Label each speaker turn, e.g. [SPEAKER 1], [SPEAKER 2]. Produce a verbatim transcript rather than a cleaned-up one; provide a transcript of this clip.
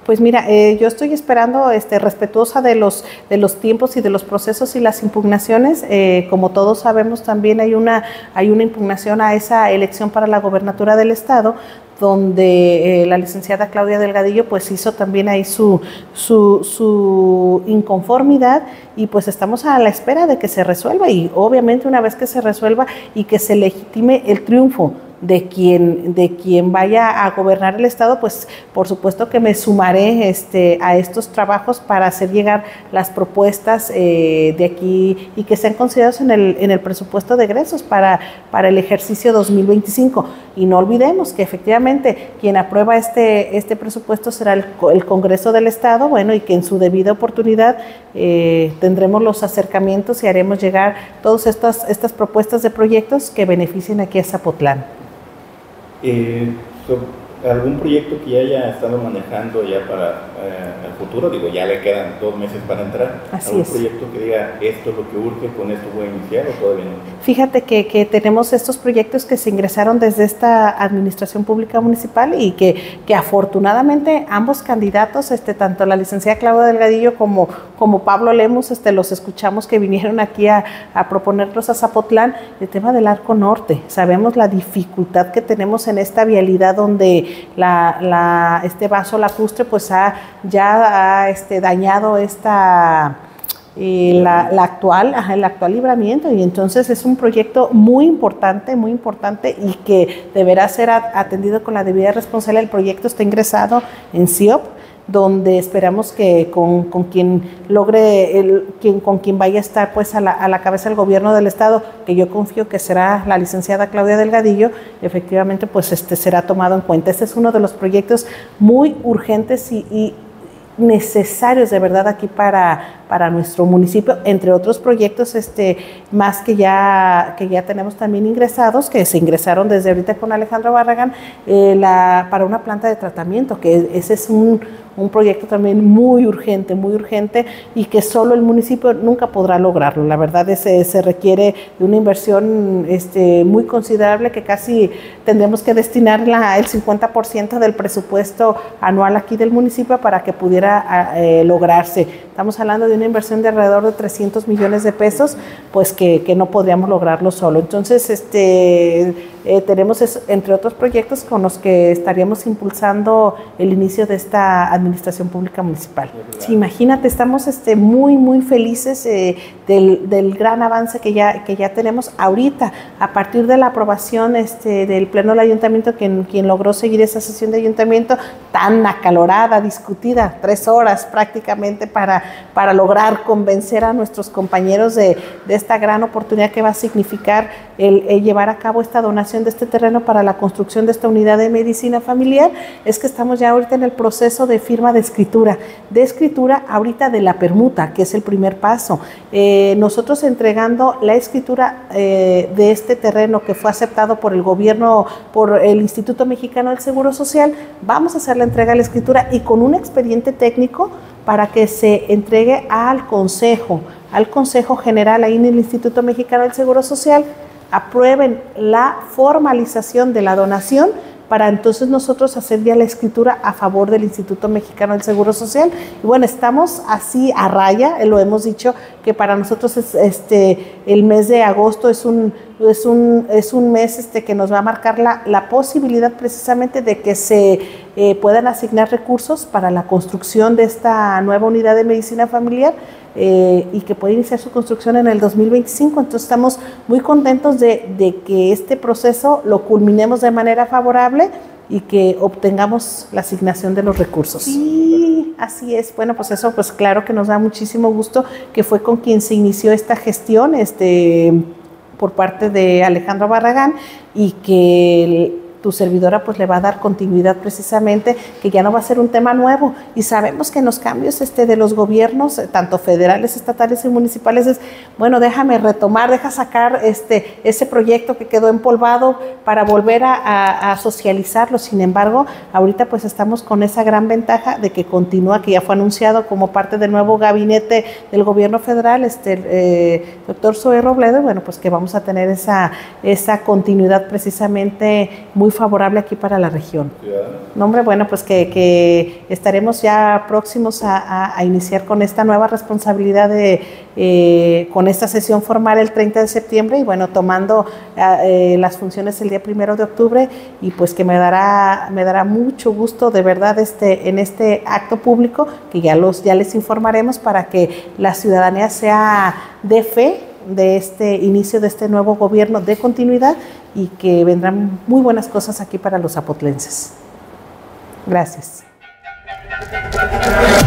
[SPEAKER 1] Pues mira, eh, yo estoy esperando, este, respetuosa de los, de los tiempos y de los procesos y las impugnaciones. Eh, como todos sabemos, también hay una, hay una impugnación a esa elección para la gobernatura del Estado, donde eh, la licenciada Claudia Delgadillo pues hizo también ahí su, su, su inconformidad, y pues estamos a la espera de que se resuelva, y obviamente una vez que se resuelva y que se legitime el triunfo de quien, de quien vaya a gobernar el Estado, pues por supuesto que me sumaré este, a estos trabajos para hacer llegar las propuestas eh, de aquí y que sean considerados en el, en el presupuesto de egresos para, para el ejercicio dos mil veinticinco. Y no olvidemos que efectivamente quien aprueba este, este presupuesto será el, el Congreso del Estado, bueno, y que en su debida oportunidad eh, tendremos los acercamientos y haremos llegar todas estas, estas propuestas de proyectos que beneficien aquí a Zapotlán.
[SPEAKER 2] Eh, so, ¿Algún proyecto que ya haya estado manejando ya para eh, el futuro? Digo, ya le quedan dos meses para entrar.
[SPEAKER 1] Así
[SPEAKER 2] ¿Algún
[SPEAKER 1] es.
[SPEAKER 2] proyecto que diga, esto es lo que urge, con esto voy a iniciar, o todavía no?
[SPEAKER 1] Fíjate que, que tenemos estos proyectos que se ingresaron desde esta Administración Pública Municipal, y que, que afortunadamente ambos candidatos, este, tanto la licenciada Claudia Delgadillo como, como Pablo Lemus, este, los escuchamos que vinieron aquí a, a proponerlos a Zapotlán, el tema del Arco Norte. Sabemos la dificultad que tenemos en esta vialidad donde la, la, este vaso lacustre pues ha, ya ha este, dañado esta... Eh, la, la actual, ajá, el actual libramiento, y entonces es un proyecto muy importante, muy importante, y que deberá ser atendido con la debida responsabilidad. El proyecto está ingresado en C I O P, donde esperamos que con, con quien logre, el, quien, con quien vaya a estar pues a la, a la cabeza del gobierno del Estado, que yo confío que será la licenciada Claudia Delgadillo, efectivamente pues este será tomado en cuenta. Este es uno de los proyectos muy urgentes y, y necesarios de verdad aquí para, para nuestro municipio, entre otros proyectos este, más que ya, que ya tenemos también ingresados, que se ingresaron desde ahorita con Alejandro Barragán, eh, la, para una planta de tratamiento, que ese es un, un proyecto también muy urgente, muy urgente, y que solo el municipio nunca podrá lograrlo. La verdad es que se requiere de una inversión este, muy considerable, que casi tendremos que destinar la, el cincuenta por ciento del presupuesto anual aquí del municipio para que pudiera a, eh, lograrse. Estamos hablando de una inversión de alrededor de trescientos millones de pesos, pues que, que no podríamos lograrlo solo. Entonces, este, eh, tenemos, eso, entre otros proyectos, con los que estaríamos impulsando el inicio de esta Administración Pública Municipal. Sí, imagínate, estamos este, muy, muy felices eh, del, del gran avance que ya, que ya tenemos ahorita, a partir de la aprobación este, del Pleno del Ayuntamiento, quien, quien logró seguir esa sesión de Ayuntamiento tan acalorada, discutida, tres horas prácticamente para, para lograr convencer a nuestros compañeros de, de esta gran oportunidad que va a significar el, el llevar a cabo esta donación de este terreno para la construcción de esta unidad de medicina familiar. Es que estamos ya ahorita en el proceso de firma de escritura, de escritura ahorita de la permuta, que es el primer paso. Eh, nosotros entregando la escritura eh, de este terreno que fue aceptado por el gobierno, por el Instituto Mexicano del Seguro Social, vamos a hacer la entrega de la escritura y con un expediente técnico para que se entregue al Consejo, al Consejo General ahí en el Instituto Mexicano del Seguro Social, aprueben la formalización de la donación para entonces nosotros hacer ya la escritura a favor del Instituto Mexicano del Seguro Social. Y bueno, estamos así a raya, lo hemos dicho que para nosotros es, este, el mes de agosto es un, es un, es un mes este, que nos va a marcar la, la posibilidad precisamente de que se eh, puedan asignar recursos para la construcción de esta nueva unidad de medicina familiar, Eh, y que puede iniciar su construcción en el dos mil veinticinco. Entonces estamos muy contentos de, de que este proceso lo culminemos de manera favorable y que obtengamos la asignación de los recursos. Sí, así es. Bueno, pues eso, pues claro que nos da muchísimo gusto, que fue con quien se inició esta gestión este, por parte de Alejandro Barragán, y que el, tu servidora pues le va a dar continuidad precisamente, que ya no va a ser un tema nuevo, y sabemos que en los cambios este, de los gobiernos, tanto federales, estatales y municipales, es, bueno, déjame retomar, deja sacar este, ese proyecto que quedó empolvado para volver a, a, a socializarlo. Sin embargo, ahorita pues estamos con esa gran ventaja de que continúa, que ya fue anunciado como parte del nuevo gabinete del gobierno federal, este, eh, doctor Zoé Robledo, y bueno, pues que vamos a tener esa, esa continuidad precisamente muy favorable aquí para la región.
[SPEAKER 2] Ciudadano.
[SPEAKER 1] No, hombre, bueno, pues que, que estaremos ya próximos a, a, a iniciar con esta nueva responsabilidad de, eh, con esta sesión formal el treinta de septiembre y bueno, tomando eh, las funciones el día primero de octubre y pues que me dará, me dará mucho gusto de verdad este, en este acto público que ya, los, ya les informaremos para que la ciudadanía sea de fe de este inicio de este nuevo gobierno de continuidad y que vendrán muy buenas cosas aquí para los zapotlenses. Gracias.